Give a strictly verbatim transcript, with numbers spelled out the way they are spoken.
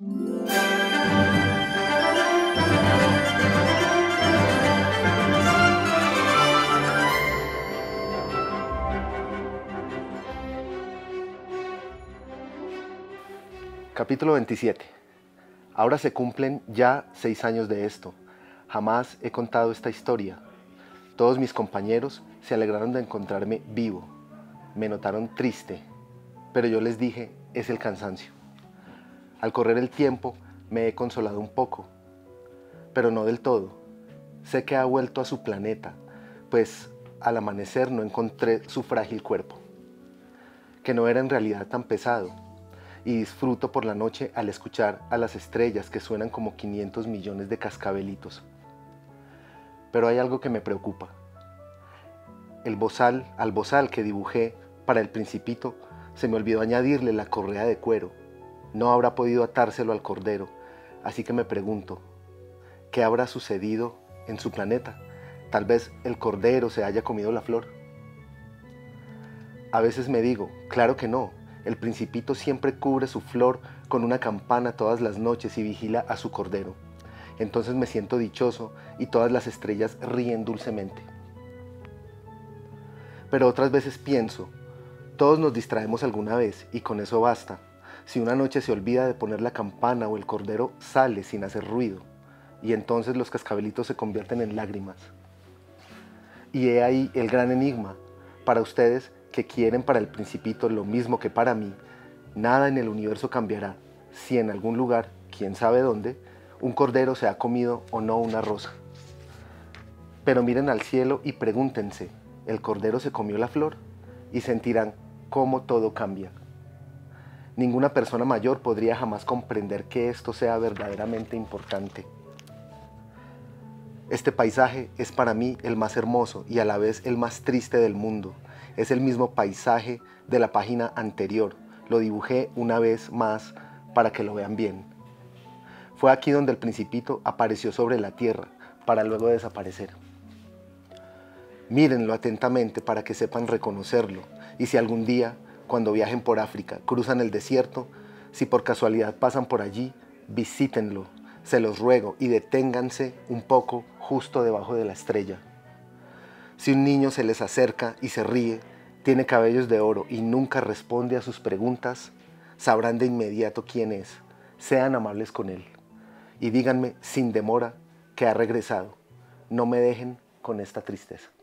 Capítulo veintisiete. Ahora se cumplen ya seis años de esto. Jamás he contado esta historia. Todos mis compañeros se alegraron de encontrarme vivo. Me notaron triste, pero yo les dije, es el cansancio. Al correr el tiempo me he consolado un poco, pero no del todo. Sé que ha vuelto a su planeta, pues al amanecer no encontré su frágil cuerpo, que no era en realidad tan pesado, y disfruto por la noche al escuchar a las estrellas que suenan como quinientos millones de cascabelitos. Pero hay algo que me preocupa. El bozal, al bozal que dibujé para el Principito, se me olvidó añadirle la correa de cuero. No habrá podido atárselo al cordero, así que me pregunto, ¿qué habrá sucedido en su planeta? Tal vez el cordero se haya comido la flor. A veces me digo, claro que no, el Principito siempre cubre su flor con una campana todas las noches y vigila a su cordero. Entonces me siento dichoso y todas las estrellas ríen dulcemente. Pero otras veces pienso, todos nos distraemos alguna vez y con eso basta. Si una noche se olvida de poner la campana o el cordero sale sin hacer ruido y entonces los cascabelitos se convierten en lágrimas. Y he ahí el gran enigma. Para ustedes que quieren para el Principito lo mismo que para mí, nada en el universo cambiará si en algún lugar, quién sabe dónde, un cordero se ha comido o no una rosa. Pero miren al cielo y pregúntense, ¿el cordero se comió la flor? Y sentirán cómo todo cambia. Ninguna persona mayor podría jamás comprender que esto sea verdaderamente importante. Este paisaje es para mí el más hermoso y a la vez el más triste del mundo. Es el mismo paisaje de la página anterior. Lo dibujé una vez más para que lo vean bien. Fue aquí donde el Principito apareció sobre la tierra para luego desaparecer. Mírenlo atentamente para que sepan reconocerlo y si algún día, cuando viajen por África, cruzan el desierto, si por casualidad pasan por allí, visítenlo, se los ruego y deténganse un poco justo debajo de la estrella. Si un niño se les acerca y se ríe, tiene cabellos de oro y nunca responde a sus preguntas, sabrán de inmediato quién es. Sean amables con él y díganme sin demora que ha regresado. No me dejen con esta tristeza.